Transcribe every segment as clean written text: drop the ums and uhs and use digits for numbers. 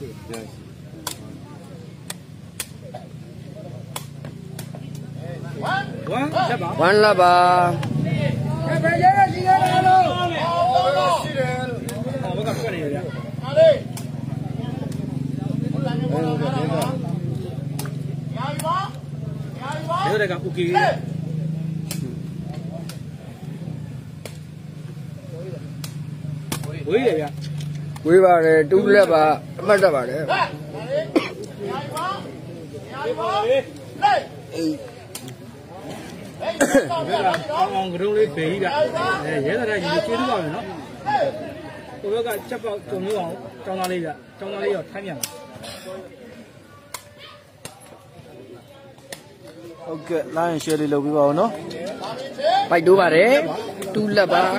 One lava. We were two lava, but about it. On really big. Yeah, you know. We got chop out to me on Tonali or Tanya. Okay, lion share the logo, no? By do it, two lava.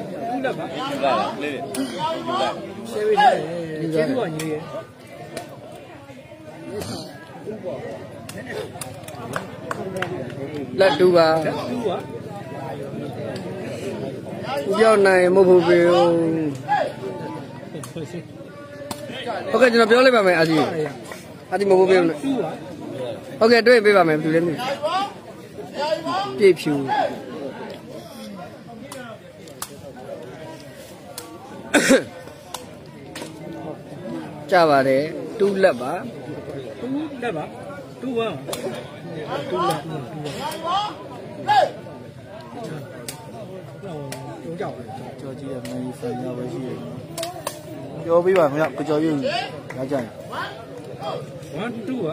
Let's do your name, move. Okay, you know, purely by me, as you. I think move. Okay, do it, baby, man. Do it. Keep you. Chavare, two lava. Two lava. Yo, we want to go to you. One, two.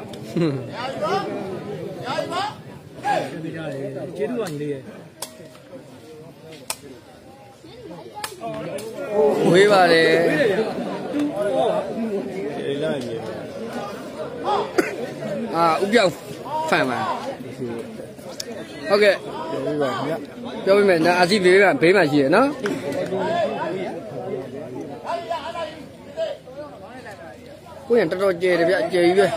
We were there. Okay. Cho mình là gì về bạn bế mà gì nó. Cô nhận tao chơi để bị chơi vậy.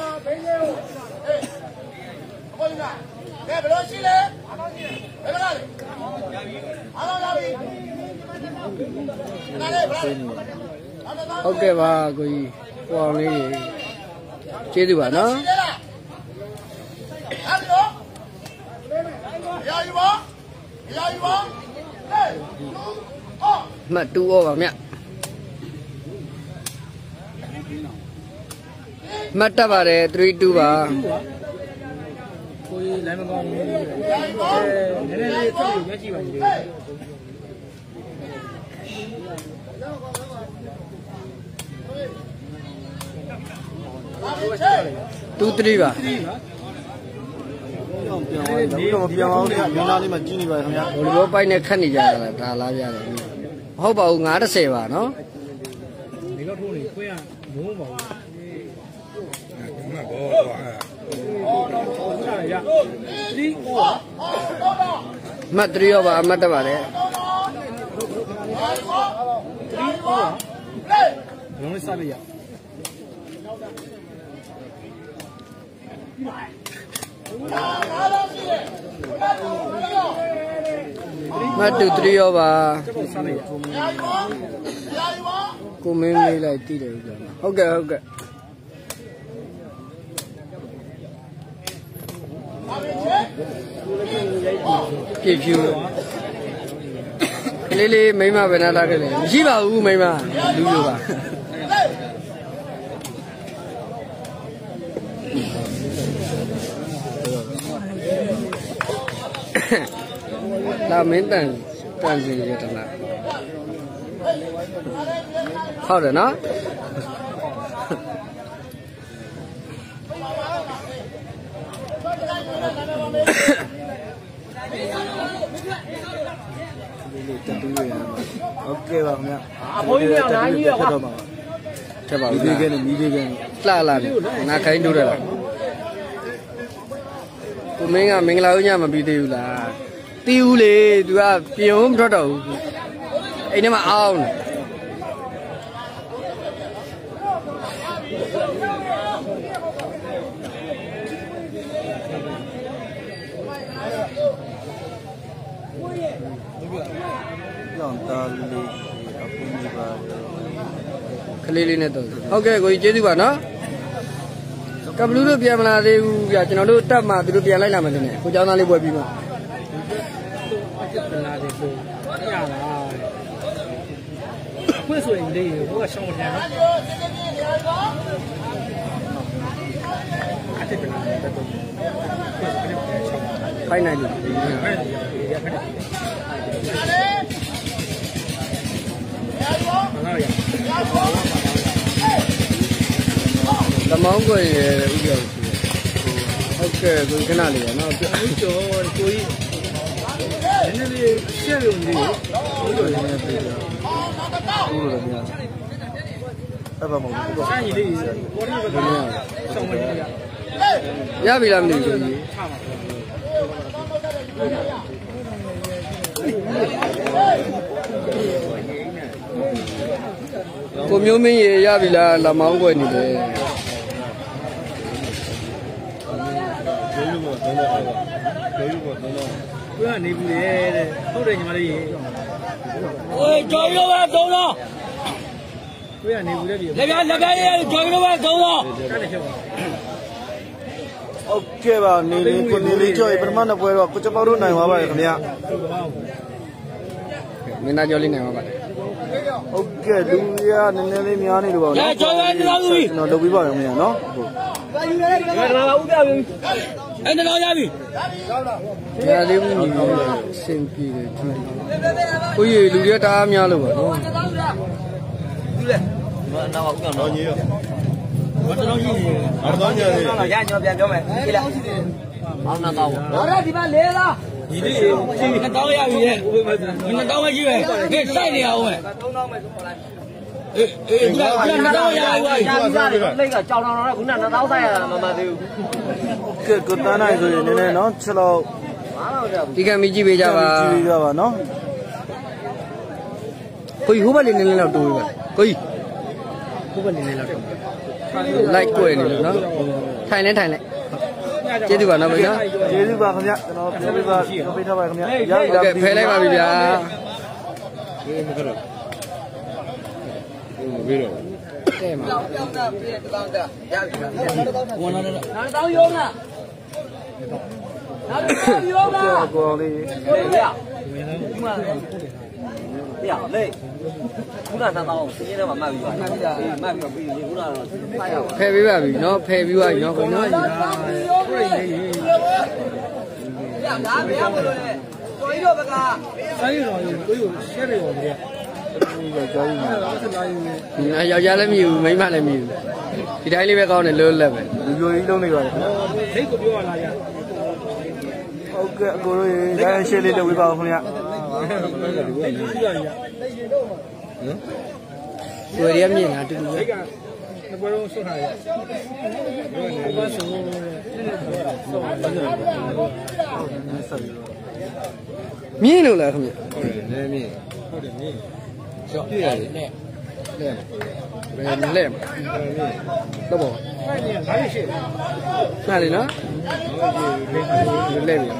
Ok và coi qua này chơi được nó. Mà tu ô vào mẹ. Mất ta vào đây 3 2 vào. Cô lấy một con. Này cho nhiều chi vào gì. 2 3 vào. Ủa bay này khăn gì vậy là ta làm ra rồi. Hậu bảo ngã đã xề vào nó. Mất trio vào mất vào đấy. Mất từ trio vào. Cô mới lại tí được. Ok ok. Kịp chưa? Lele mấy mà bên nào cái này? Chỉ bảo u mấy mà đúng rồi bà. Là mấy tầng gì vậy thằng nào? Khó rồi nó. Ok bang ya. Coba bikin. Lah. Nak kain dulu lah. Kumenga mengelaunya mabidi lah. Tiu le, dua pion berdoa. Ini mah aun. Yang tali apa ni bah? ခလေးလေးနဲ့တော့ဟုတ်ကဲ့ကိုကြီးကျေးဇူးပါနော်ကဘလူးတို့ပြန်မလာသေးဘူးဗျာကျွန်တော်တို့တက်မှသူတို့ပြန်လိုက်လာမယ်လို့နဲ့ကိုเจ้าသားလေးပွဲပြီးမှပြန်လာတယ်ဆိုရလားခွေးဆိုရင်လေးဟိုကရှောင်းတယ်နော်အဲ့ဒါပြန်လာတော့ဖိုင်နိုင်လို့တမောင်းကိုရဥပ္ပယောဟုတ်ကဲ့ကိုခဏလေးပါနော်အခုကျော်ကိုကြီးနည်းနည်းလေးရှက်ရုံလေးကိုကျော်နည်းနည်းပြေးတော့ဘူးလို့များအဲ့ပါမဟုတ်ဘူးဆိုင်လေးပေါ်ရီဘက်ကဆောင်းမကြီးရပြီလားမသိဘူးကိုမျိုးမင်းရေရပြီလားလမောင်းွယ်နေတယ်ကိုကနေဘူးလေတဲ့ဟုတ်တယ်ညီမလေးရေโอ้ยကြော်ရိုးပါသုံးတော့ကိုကနေဘူးလေလက်ပြရဲကြော်ရိုးပါသုံးတော့တက်တယ်ချက်ပါโอเคပါနေလေးကိုနေလေးကြော်ရပထမနှစ်ပွဲတော့ကိုကျမောက်တို့နိုင်သွားပါတယ်ခင်ဗျာမင်းသားကြော်လေးနိုင်သွားပါတယ်โอเคလူရနည်းနည်းလေးများနေလို့ပါနော်ကြော်ရဲတော်ပြီကျွန်တော်လုပ်ပြီးပါရမယ်နော်ဟုတ်ပါယူရဲဒီမှာဥပြပြီအဲ့တော့ရပြီညာလေးဘူးညီလေးအဆင်ပြေတယ်သူကိုကြီးလူတွေတအားများလို့ပါနော်ယူလဲနောက်ဥကတော့ညီရောဘာတော်ကြီးနေဘာတော်ကြီးနေရညောပြန်ပြောမယ်ကြည့်လိုက်အောင်နာတော့တော့ဒီမှာလေးလားဒီလေး 2000ရပြီရဲ့2000ပဲရှိပဲဒီစိုက်နေအောင်ပဲ3000ပဲဆိုခေါ်လိုက်အေးဒီက2000ရပြီလိတ်ကကြောင်တော်တော့ခုန2000ဆိုင်ရတာမမှန်သေးဘူးကဲကိုတန်းနိုင်ဆိုရင်နည်းနည်းနော်ချက်တော့ဒီကမီကြည့်ပေးကြပါကြည့်ပေးကြပါနော်ကိုကြီးဟိုဘက်လေးနည်းနည်းလောက်တိုးပေးပါကိုကြီးဟိုဘက်နည်းနည်းလောက်တိုးလိုက်ကွယ်နေလို့နော်ထိုင်လိုက်ကျေးဇူးပါနော်ဗျာကျေးဇူးပါခင်ဗျကျွန်တော်ပြောပြပါပေးထားပါခင်ဗျရပြီလားဖယ်လိုက်ပါပြီဗျာအေးမကတော့မပြီးတော့တဲ့မှာတောင်းတာပြည့်တောင်းတာရပြီဝန်လာတော့တောင်းရုံးလားနောက်တော့ရုံးလားကိုလေးရဒီမှာရလေခုန2000စင်းထဲမှာမှတ်ပြီးပါမှတ်ပြီးပြီးခုနတော့ဖတ်ရပါဖယ်ပေးပါပြီနော်ဖယ်ပြီးပါပြီနော်ကိုနော်ရဒါမရဘူးလို့လေတော်ကြီးတို့ဘက်ကဆိုင်ရောကိုကိုရှက်တယ်ရောလေကြောင်းကြီးယောက်ျားလည်းမယူမိန်းမလည်းမယူဒီတိုင်းလေးပဲကောင်းတယ်လို့လက်ပဲလူပြိုကြီးလုံးနေပါတယ်ဒိတ်ကိုပြောရလားရဟုတ်ကဲ့အကိုတို့ရေဒါရှေ့လေးလုပ်ပေးပါဦးခင်ဗျကိုရီးယားမြင်တာတူတူပဲဒိတ်ကနှစ်ပွဲလုံးဆွတ်ထားရဘာဆိုမြင်လို့လားခင်ဗျဟုတ်တယ်နည်းမြင်ဟုတ်တယ်မြင်ရှော့ပြရတယ်နဲ့ဘယ်လဲတော့ဘောအဲ့ဒီဘာလို့ရှိလဲနားလေနော်လဲပြီ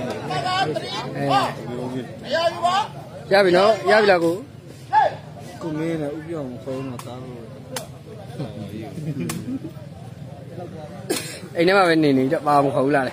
ရပြီနော်ရပြီလားကိုမင်းနဲ့ဥပြောင်းဖုန်းတော့သားလို့အိမ်ထဲမှာပဲနေနေကြပါမခေါ်ဘူးလားလေ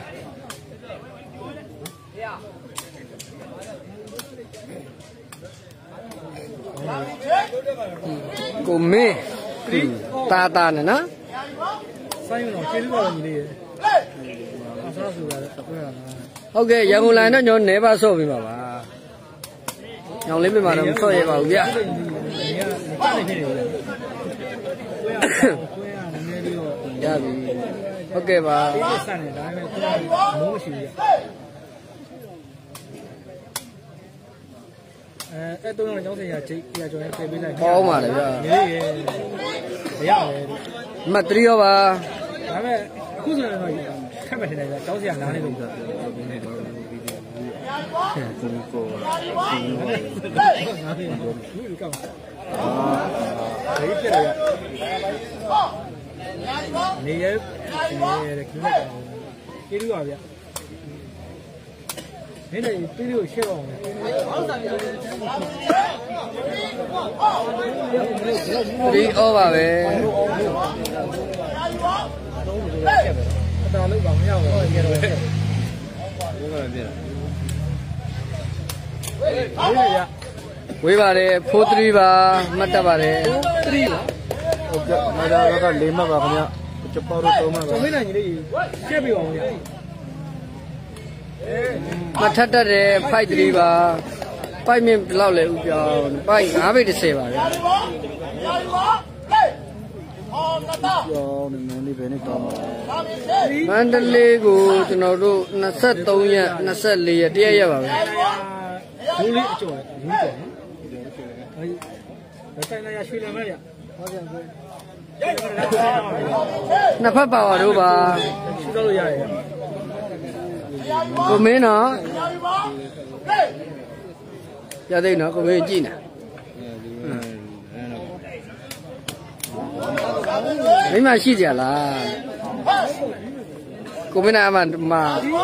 ကိုမင်းတာနဲ့နော်ဆိုင်ရောကျေးဇူးပါညီလေးအဆောက်ဆိုတာတက်ခွဲရတာဟုတ်ကဲ့ရန်ကုန်လိုင်းတော့ကျွန်တော်နေပါဆော့ပေးပါပါညောင်လေးပြမှာတော့မဆော့ရပါဘူးဗျနေရနေဖြစ်နေတယ်ကိုရနည်းနည်းလေးတော့ရပြီဟုတ်ကဲ့ပါဒီစံနေဒါပေမဲ့ကိုမိုးမရှိဘူးအဲ့တော့ကျောင်းဆရာချိတ်ပြကျော်ရင်ပြေးပေးလိုက်ကောင်းပါလေဗျာရေးရရတယ်မတ်3ရောပါဒါပေမဲ့အခုဆိုရင်တော့ခက်မှထင်တယ်ဗျာကျောင်းဆရာနားနေလို့ဆိုတာနေရခင်းလိုက်ကျေးဇူးပါဗျာ你那比例写了没？ 3 over ပဲ到那个没有我也都。 ဝေးပါတယ်4 3ပါမှတ်တတ်ပါတယ်ဟုတ်ကဲ့မာဒါက4မှတ်ပါခင်ဗျကျပေါတို့3မှတ်ပါမင်းနိုင်ကြီးလေးရှက်ပြအောင်ဗျာမှတ်ထတ်တတ်တယ်5 3ပါပိုက်မြင့်ဘယ်လောက်လဲဥပြောင်းပိုက်5ဘိတ်30ပါဗျာကျောင်းနေမင်းလေးပဲနဲ့တောင်းပါမန္တလေးကိုကျွန်တော်တို့23ရက်24ရက်တရက်ရက်ပါပဲဘူးလေးအကျော်ဘူးကျော်နော်ဒါဆိုင်လာရရွှေလမ်းမဲ့ရဟုတ်ကဲ့နှစ်ဖက်ပါပါတို့ပါရှင်းတော့လို့ရတယ်ကိုမင်းနော်ရသိနော်ကိုမင်းကြည့်နေမိမရှိကြလားကိုမင်းနာမ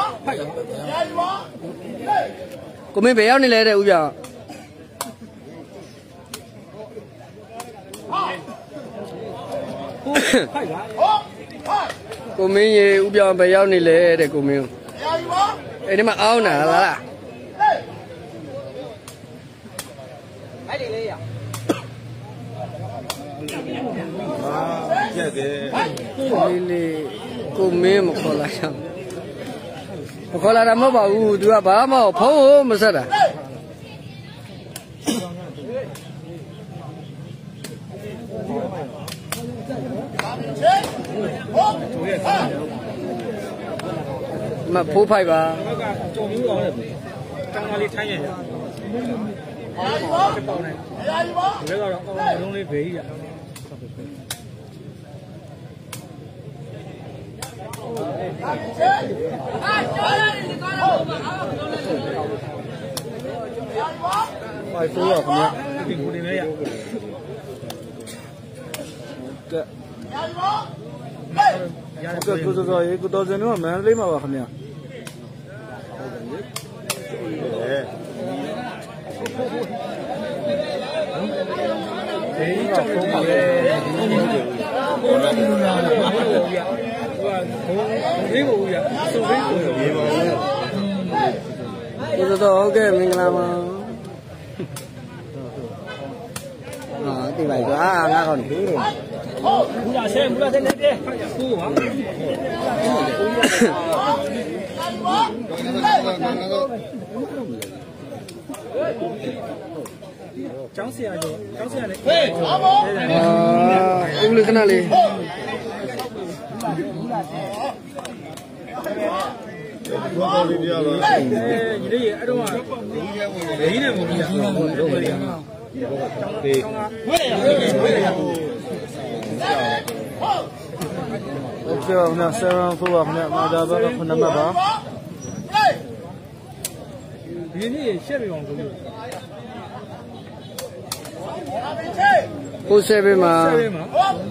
ကိုမင်းဘယ်ရောက်နေလဲတဲ့ဦးပြောင်းကိုမင်းရေဦးပြောင်းဘယ်ရောက်နေလဲတဲ့ကိုမင်းအဲ့ဒီမှာအောင်းတာလားကျက်တယ်လေးကိုမင်းမခေါ်လာရမခေါ်လာတာမဟုတ်ပါဘူးသူကဘာမှဖုံးမဆက်တာမဖိုးဖိုက်ပါကျော်မျိုးအောင်လေတောင်းလာလေးထိုင်းရရချက်ပေါင်းနေဒီကတော့အောင်းလုံးလေးဘေးကြီးရ 5 4ရောခင်ဗျဒီကိုနေရကဲကိုစောရေကိုတော်စင်တို့ကမန္တလေးမှာပါခင်ဗျဘေးကြီးကြောက်လို့ပဲဘောလုံးလူလာတယ်ဟိုကဘုံလေးကိုရစုံလေးကိုရကိုစောဟုတ်ကဲ့မင်္ဂလာပါဟာတိပါကွာငါကောင်းနေဘူးလာဆဲဘူးလာတဲ့နေတယ်ဟိုဟာကျောင်းဆရာကျောင်းဆရာနဲ့ဟေးဦးလေးခဏလေးဘောလေးပြရပါညီလေးအဲ့တော့ဘေးနဲ့မလို့ရတော့ဘယ်ရမှာကျောင်းဝဲရဝဲရโอเคပါခင်ဗျ7 4ပါခင်ဗျမာဒါဘက9မှတ်ပါဒီနေ့ရှက်ပြအောင်ကိုလို့ကို7မှာဆဲမှာ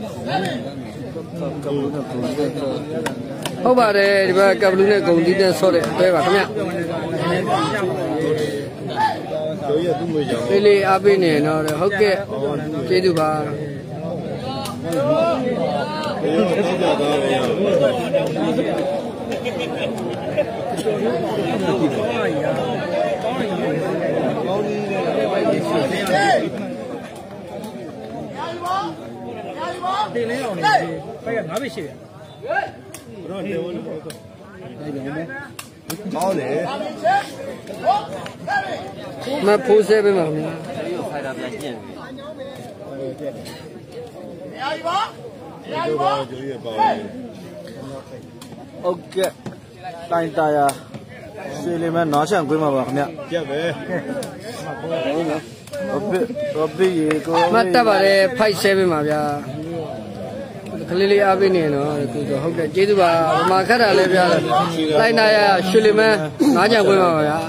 ကဘူးနဲ့ပုံစံတော့ဟုတ်ပါတယ်ဒီဘက်ကပ်ဘလူးနဲ့ဂုံတီးတဲ့ဆော့တဲ့အပဲပါခင်ဗျတို့ရသူ့မရောလေးလေးအားပေးနေတော့ဟုတ်ကဲ့ကျေးဇူးပါဘယ်လိုဖြစ်ကြတာလဲတင်လဲအောင်နေပဲက9ပဲရှိတယ်တော့နေဝင်တော့ကောင်းတယ်မဖိုး7မှာခင်ဗျโอเคတိုင်တာယာစီလီမန်နားချန်ကွင်းမှာပါခင်ဗျကြက်ပဲဟုတ်ပြီရေကိုမှတ်တတ်ပါတယ်5 7မှာဗျာကလေးလေးအားပေးနေတော့ကိုဆိုဟုတ်ကဲ့ကျေးဇူးပါဗမာခက်တာလည်းဗျာလိုက်နာရရွှေလီမန်းငါးကြံခွင့်ပါဗျာ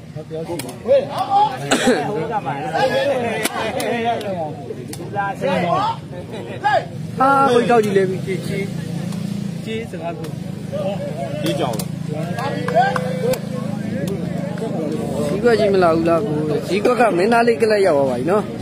ဟာဘိတ်တော့ကြည့်လေပြီကြီးစကားကိုကြီးကြောင်ဒီကွက်ကြီးမလာဘူးလားကိုဒီကွက်ကမင်းသားလေးကလေးရောက်သွားပါပြီနော်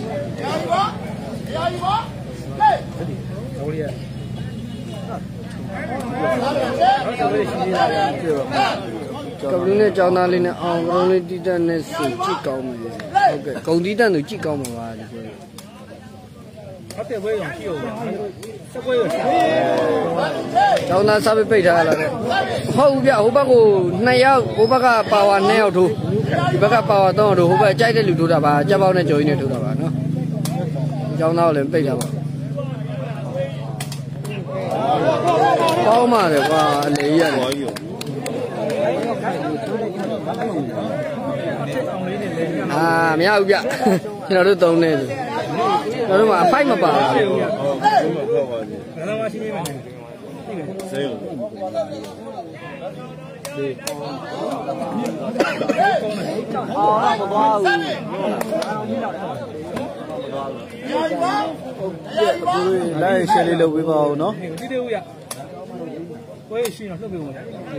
ကဘလူးနဲ့ကြောင်းသားလေးနဲ့အောင်ကရုံးလေးတီးတက်နဲ့ဆိုကြည့်ကောင်းမယ်ဟုတ်ကဲ့ဂုံတီးတက်သူကြည့်ကောင်းမှာပါဒီကွက်ဟုတ်တယ်ဘယ်ရောကြည့်အောင်စပွဲရောကျောင်းသားစားပိတ်ထားရလားတဲ့ဟုတ်ဘူးဗျဟိုဘက်က2ယောက်ဟိုဘက်ကပါဝါ2ယောက်ထိုးဒီဘက်ကပါဝါ3ယောက်ထိုးဟိုဘက်ကြိုက်တဲ့လူထိုးတာပါကြက်ပေါက်နဲ့ကြော်ရင်းနဲ့ထိုးတာပါနော်ကျောင်းသားကိုလည်းပိတ်ထားပါကောင်းပါလေကွာအနေကြီးရတယ်မရဘူးဗျကျွန်တော်တို့3နေတယ်ကျွန်တော်တို့မှာအဖိုက်မပါဘူးဆေးလိုက်ရှယ်လေးလုပ်ပေးပါဦးနော်ဒီသေးဦးရဝေးရှိတော့လှုပ်ပေးဦး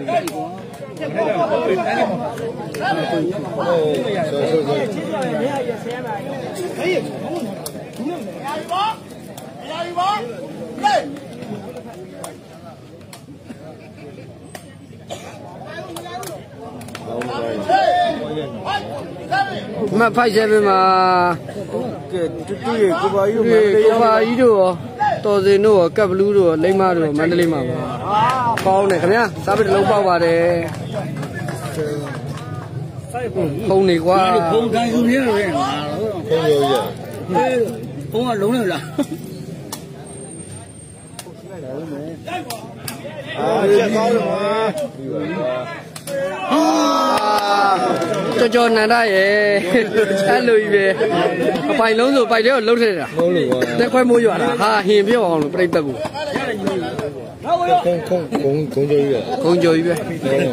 မဖိုက်7မှာကဲတူရဲ့ကိုပါကြီးတို့ရောတော်စင်တို့ရောကပ်ဘလူးတို့ရောလိမ္မာတို့ရောမန္တလေးမှာပါကောင်းတယ်ခင်ဗျာစားပိတ်တစ်လုံးပေါက်ပါတယ်ဖုံနေကွာဖုံတိုင်းယူနေတယ်ငါဖုံရောရဖုံကလုံးနေလားချက်ကောင်းတယ်ကွာကြော်နန္ဒရဲ့အဲ့လိုကြီးပဲအပိုင်လုံးဆိုပိုက်တဲ့ကိုလှုပ်ထည့်တာဟုတ်လို့ကွာတက်ခွဲမိုးရွာတာဟာဟင်ပြောအောင်လို့ပြိတ္တကိုခုံကြော်ကြီးခုံကြော်ကြီးပဲ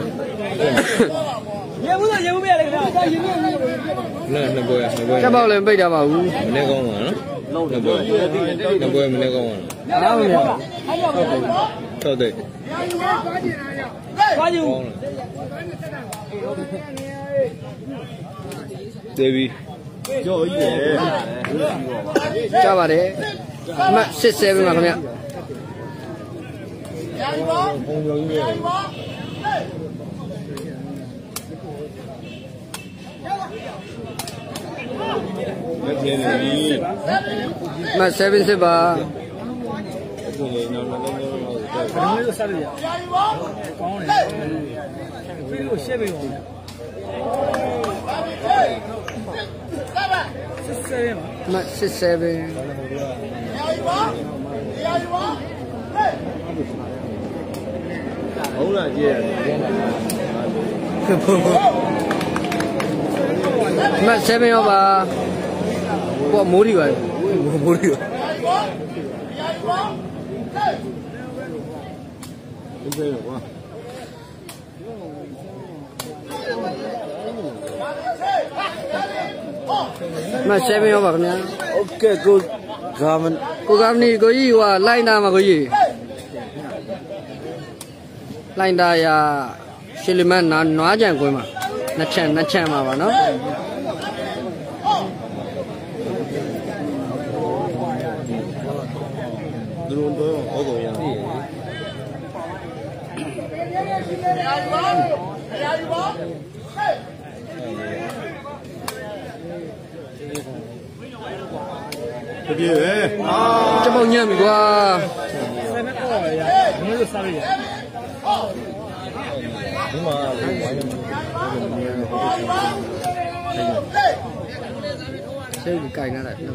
ရေဘူးရေဘူးပြရတယ်ခင်ဗျာရေဘူးနှစ်ပွဲချက်ပေါက်လည်းပိတ်တာပါဘူးမနေ့ကောင်းပါနော်နှစ်ပွဲမနေ့ကောင်းပါလားဟုတ်ပါဘူးဟုတ်တယ်သွားယူဒေဗီကြော်ကြီးတယ်ကြပါတယ်အမှတ်67ပါခင်ဗျာဖုံကြော်ကြီးမပြင်းနေပြီမ77ပါဘယ်လိုစားရလဲကောင်းတယ်ပြီးလို့ရှက်ပေးပါဦးမ67 ဟုတ်လားကြည့်ရတယ်မ7ရောပါဘောမိုးရီပါမိုးရီပါဟုတ်ကဲ့ကွာမ7ရောပါခင်ဗျာโอเคကိုဂါမန်ကိုကြီးဟိုလိုက်နာမှာကိုကြီးလိုက်တာရရှီလီမန်နွားကြံကွင်းမှာနှစ်ချမ်းမှာပါနော်သူတို့တော့ဟောကုန်ရပြီတပြေပဲကျမောင်ညံ့ပြီကွာဆက်မဲ့တော့ရဘယ်လိုစားရလဲဒီမှာဝိုင်းနေစိတ်ကြိုင်နေတာဟေး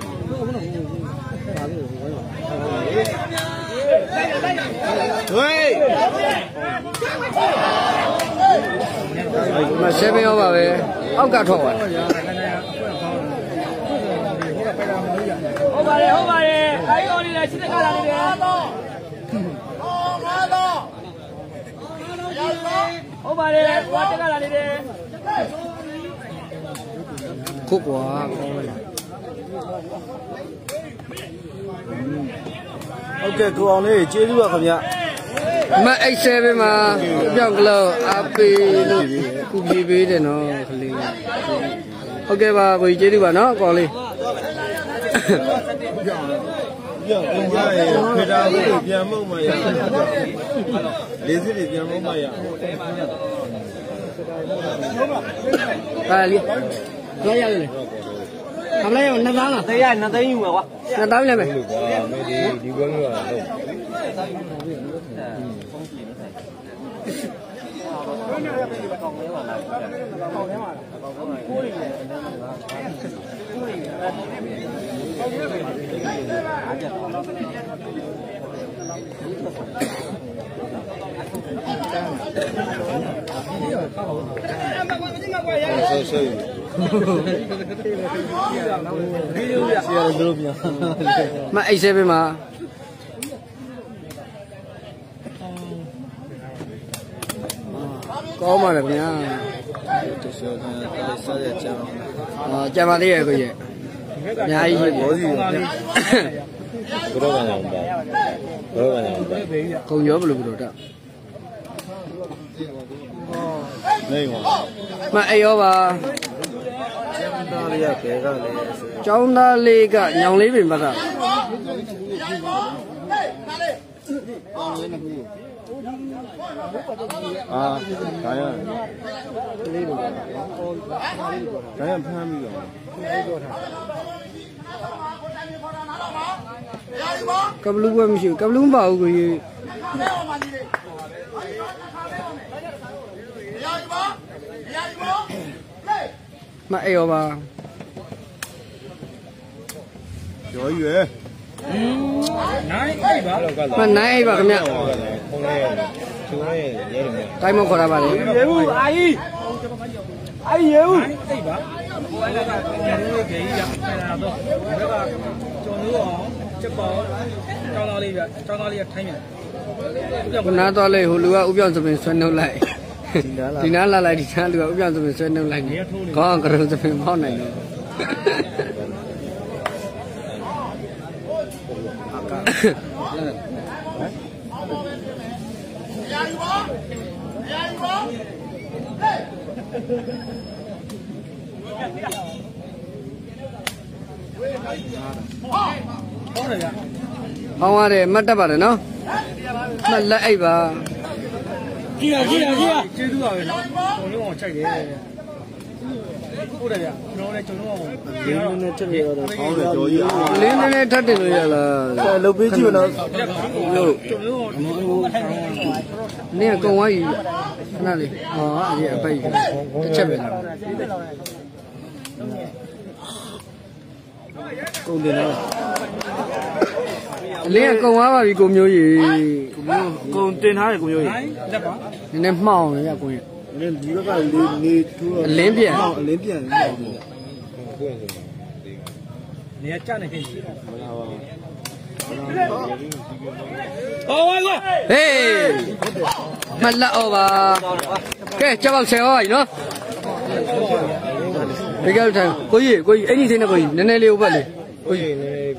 မ7ရောပါပဲအောက်ကထွက်သွားဟုတ်ပါတယ်ခိုင်းတော်နေတယ်ရှင်းတဲ့ကလာနေတယ်ဟုတ်ပါတယ်ဟိုတက်ကလာနေတယ်ခုတ်ကွာကောင်းလိုက်ဟုတ်ကဲ့ကိုအောင်လေးကျေးဇူးပါခင်ဗျ mà ai xe bên mà chọn lâu áp luôn cũng gì về để nó khali ok bà quỳ chế đi bà nó còn đi bà đi lấy ra rồi làm lấy mà năm tháng à nó thấy nhiều quá năm tháng lên mày mà ai xe bên mà có mà được nha cha mà đi rồi cái gì nhà ai gì con nhớ luôn rồi đó mà ai ở bà cháu ta lấy cái nhông lấy bên mà ra à cái này phàm gì cặp lúa em chịu cặp lúa bao cái gì mà ai ở bà giỏi vậy mà nãy bà cái gì cái món khoai bà đấy ai yêu con ná to lên hồ lúa úp giòn rồi mình xuân nấu lại thì ná là lại thì ná lúa úp giòn rồi mình xuân nấu lại có cái rồi mình bao này không ai để mất đáp bảo nó mất lại bà kia chế度rồi nó còn nó chạy đấy cô đây à nó đây chúng nó lên lên thắt được rồi là lâu bây giờ nó nè con quá gì cái này gì ở đây cái chấp về công tiền nào lên con quá mà bị cùng nhiều gì công tiền hai cùng nhiều gì nên màu này là cùng nên gì các bạn đi lên biển nè cha này cái ôi ê mặt lạ bà cái cho bằng xe ơi nó bây giờ thằng có gì anh như thế nào có gì nên liêu vậy này có gì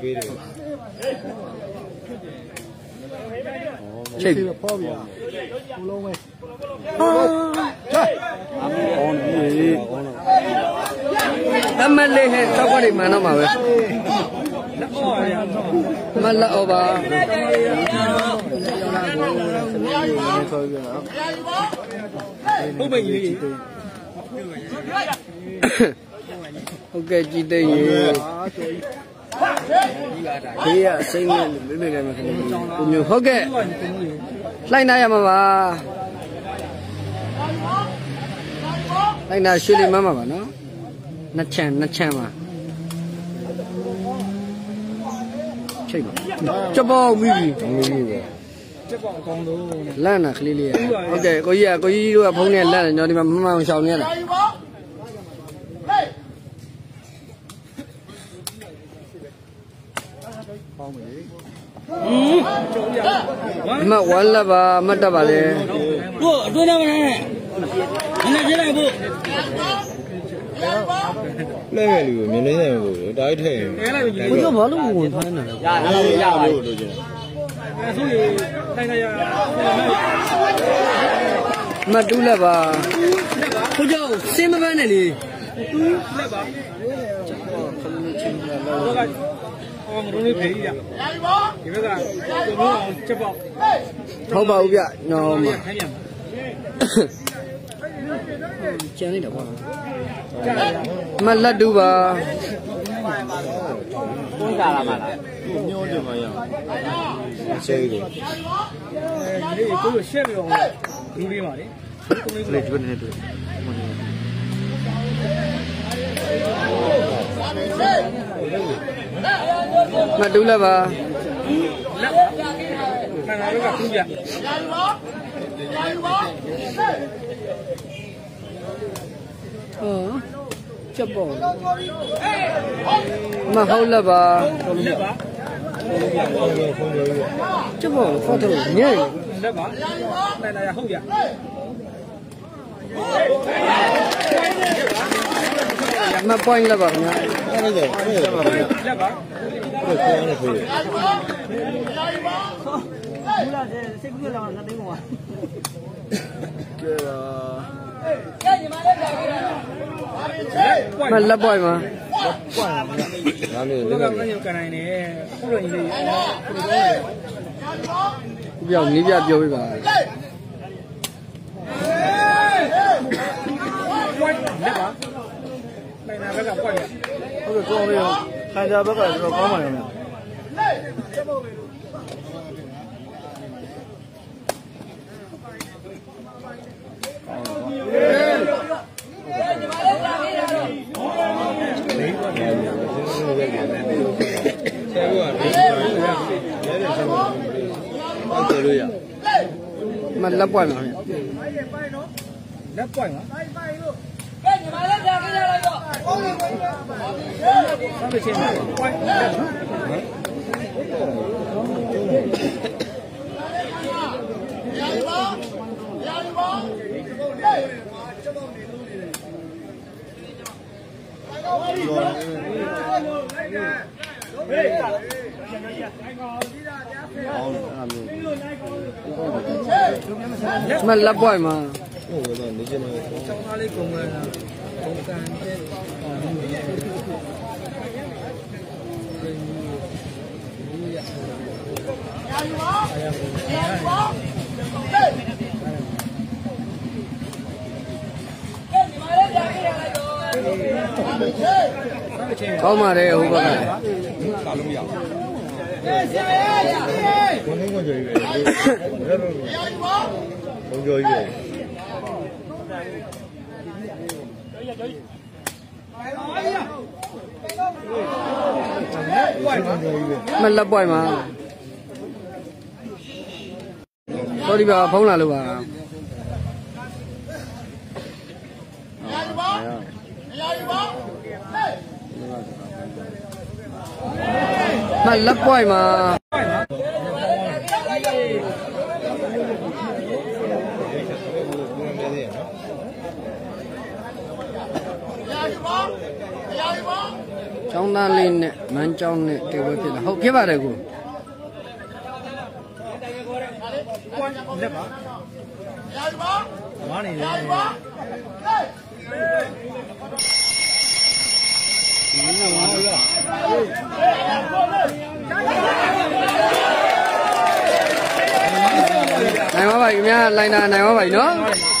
chạy em mà lên hết sao có đi mà nó mà vậy mà lạ bà ok chị đây thì sinh mấy bên này mà cũng nhiều ok lại này mà bà lại này xử lý mà bà nó nát chèn mà chơi mà cho bao mì lan à khli li ok có gì đâu phong này lan nó đi mà sao nghe này mà quán là bà mất đã bà đấy bu tôi đâu này anh thế này bu lấy cái gì mình lấy này bu đái thế có cho bảo lúc nguồn thôi này ဆိုရင်တိုင်းတိုင်းရမတူးလက်ပါကိုကြောင့်စင်းမပန်းနဲ့လေလက်ပါတော့ကအောင်ရုံးလေးဖေးရဒီဘက်ကကျုံအောင်ချက်ပေါက်ဟုတ်ပါဘူးဗျညောင်းမှာခိုင်းရမှာကျန်နေတာကွာကြားရမလက်တူပါတွန်းကြလာမှာလားညှိုးတယ်မရအောင်ဆဲကြီးဒီလေးကိုရရှက်ပြီးတော့လူလေးပါလေလေကျွတ်နေတယ်မတူးလက်ပါလက်ခန္ဓာတော့ကသူ့ပြဟောချက်ပေါ့မဟုတ်လက်ပါလက်ပါချက်ပေါ့ဖောက်တော့ညံ့လက်ပါနိုင်လာရဟုတ်ရမပွိုင်းလက်ပါခင်ဗျာအဲ့ဒါအဲ့ဒါပါဗျာလက်ပါအဲ့ဒါကိုရနေဖေးဘူးလားစိတ်ကူးလာတာတင်းကွာကဲပါလက်ပွိုင်းမလက်ပွိုင်းမှာဒါလေးဘလေးက်ကကလည်းကန်နိုင်တယ်အခုလိုကြီးလေးခုပြောင်းနီးပြပြောပြပါပွိုင်းလက်ပါနိုင်လာဘက်ကပွိုင်းရဟုတ်ကဲ့ကောင်းလေးရောခံကြဘက်ကကျွန်တော်ကောင်းပါရောဗျာမလက်ပွိုင်းမှာလက်ပွိုင်းပါဆက်ပြီးချင်းပွိုင်းလက်ပါမလက်ပွိုင်းမှာဟုတ်ကဲ့နေချင်တယ်ကျောင်းသားလေးကုန်လာကုန်ကန်တဲ့ကောင်းပါတယ်ဟိုဘက်ကဘုံလုံးကြော်ကြီးပဲဘုံကြော်ကြီးပဲမလက်ပွိုင်းမှာ sorry ပါဖုန်းလာလို့ပါမလက်ပွိုင်းမှာကျောင်းသားလေးနဲ့မန်းကျောင်းနဲ့တေဝဲဖြစ်လာဟုတ်ဖြစ်ပါတယ်ကိုလက်ပါမားနေတယ်နိုင်ပါပါခင်ဗျာလိုင်းတာနိုင်ပါပါနော်